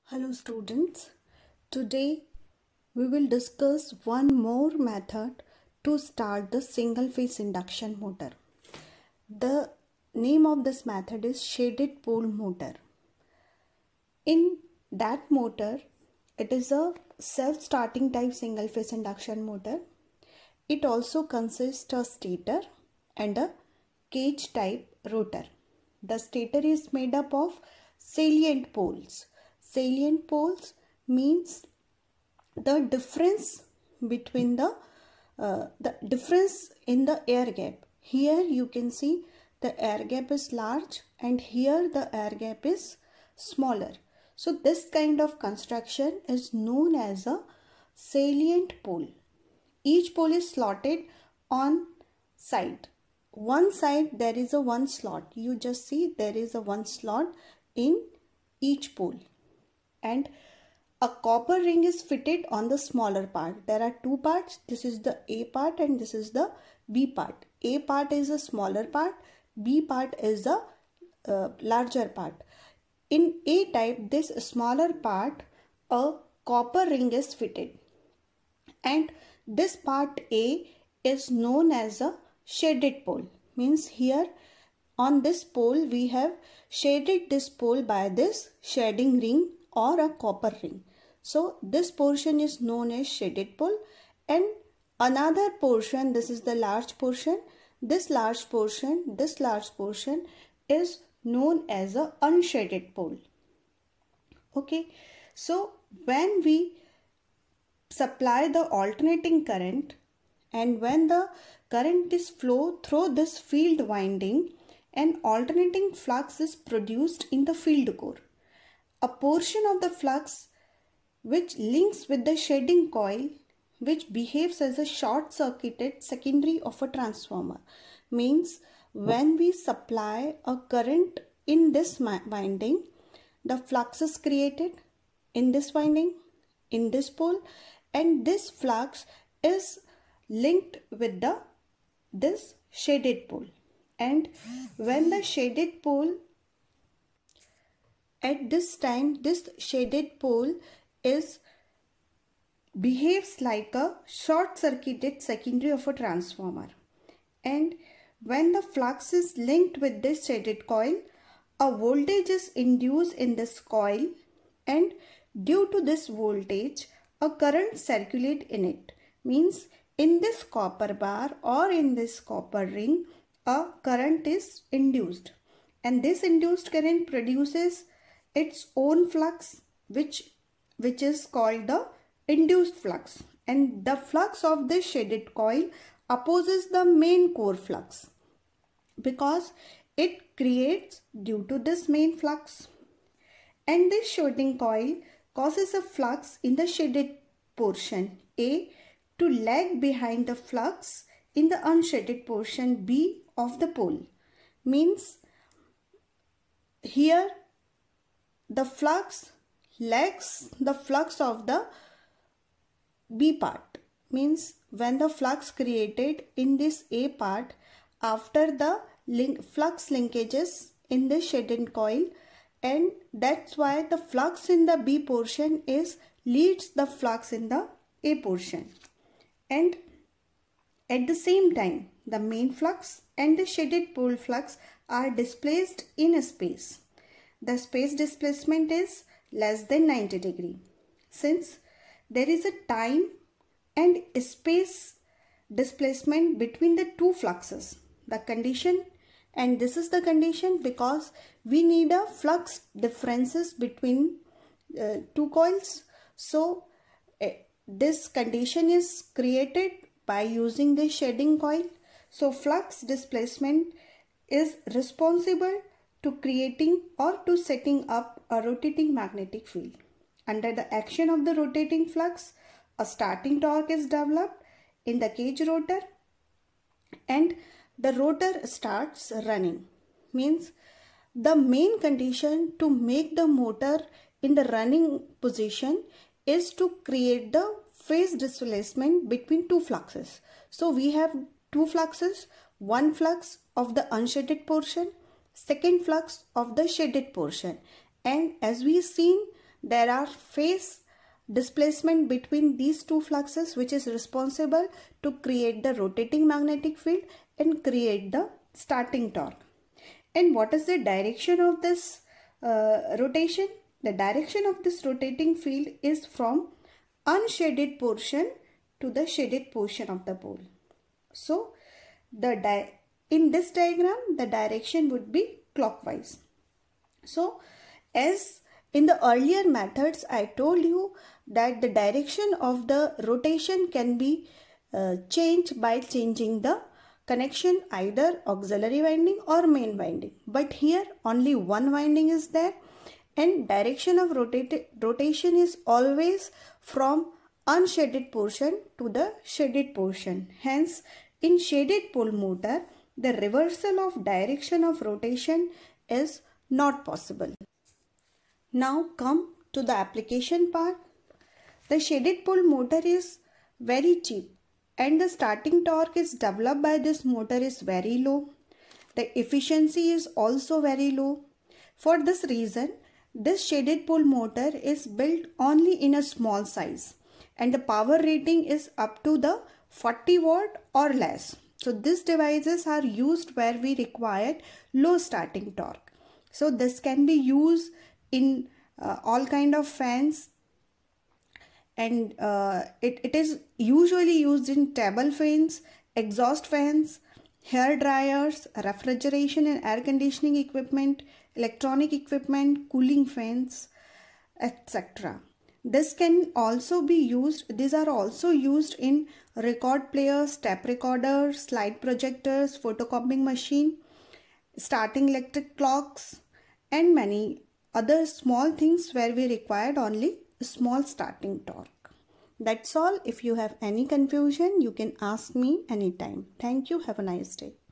Hello students, today we will discuss one more method to start the single phase induction motor. The name of this method is shaded pole motor. In that motor, it is a self-starting type single phase induction motor. It also consists of stator and a cage type rotor. The stator is made up of salient poles. Salient poles means the difference between the difference in the air gap. Here you can see the air gap is large and here the air gap is smaller. So this kind of construction is known as a salient pole. Each pole is slotted on side. One side there is a one slot. You just see there is a one slot in each pole. And a copper ring is fitted on the smaller part. There are two parts. This is the A part and this is the B part. A part is a smaller part. B part is the larger part. In A type, this smaller part, a copper ring is fitted. And this part A is known as a shaded pole. Means here on this pole we have shaded this pole by this shading ring or a copper ring. So this portion is known as shaded pole, and another portion, this is the large portion, this large portion is known as a unshaded pole. Okay, so when we supply the alternating current and when the current is flow through this field winding, an alternating flux is produced in the field core. A portion of the flux which links with the shading coil, which behaves as a short-circuited secondary of a transformer. Means when we supply a current in this winding, the flux is created in this winding, in this pole, and this flux is linked with this shaded pole. And when the shaded pole, at this time, this shaded pole behaves like a short-circuited secondary of a transformer. And when the flux is linked with this shaded coil, a voltage is induced in this coil, and due to this voltage, a current circulates in it. Means in this copper bar or in this copper ring, a current is induced. And this induced current produces its own flux, which is called the induced flux, and the flux of this shaded coil opposes the main core flux because it creates due to this main flux, and this shading coil causes a flux in the shaded portion A to lag behind the flux in the unshaded portion B of the pole. Means here the flux lags the flux of the B part. Means when the flux created in this A part after the flux linkages in the shaded coil, and that's why the flux in the B portion leads the flux in the A portion. And at the same time, the main flux and the shaded pole flux are displaced in a space. The space displacement is less than 90 degree. Since there is a time and space displacement between the two fluxes, the condition, and this is the condition because we need a flux differences between two coils. So this condition is created by using the shading coil. So flux displacement is responsible to creating or to setting up a rotating magnetic field. Under the action of the rotating flux, a starting torque is developed in the cage rotor and the rotor starts running. Means the main condition to make the motor in the running position is to create the phase displacement between two fluxes. So we have two fluxes, one flux of the unshaded portion, second flux of the shaded portion, and as we seen there are phase displacement between these two fluxes, which is responsible to create the rotating magnetic field and create the starting torque. And what is the direction of this rotation? The direction of this rotating field is from unshaded portion to the shaded portion of the pole. So in this diagram, the direction would be clockwise. So as in the earlier methods, I told you that the direction of the rotation can be changed by changing the connection, either auxiliary winding or main winding. But here only one winding is there, and direction of rotation is always from unshaded portion to the shaded portion. Hence, in shaded pole motor, the reversal of direction of rotation is not possible. Now come to the application part. The shaded pole motor is very cheap and the starting torque is developed by this motor is very low. The efficiency is also very low. For this reason, this shaded pole motor is built only in a small size and the power rating is up to the 40 watt or less. So these devices are used where we require low starting torque. So this can be used in all kind of fans, and it is usually used in table fans, exhaust fans, hair dryers, refrigeration and air conditioning equipment, electronic equipment, cooling fans, etc. These are also used in record players, tape recorders, slide projectors, photocopying machine, starting electric clocks, and many other small things where we required only a small starting torque. That's all. If you have any confusion, you can ask me anytime. Thank you. Have a nice day.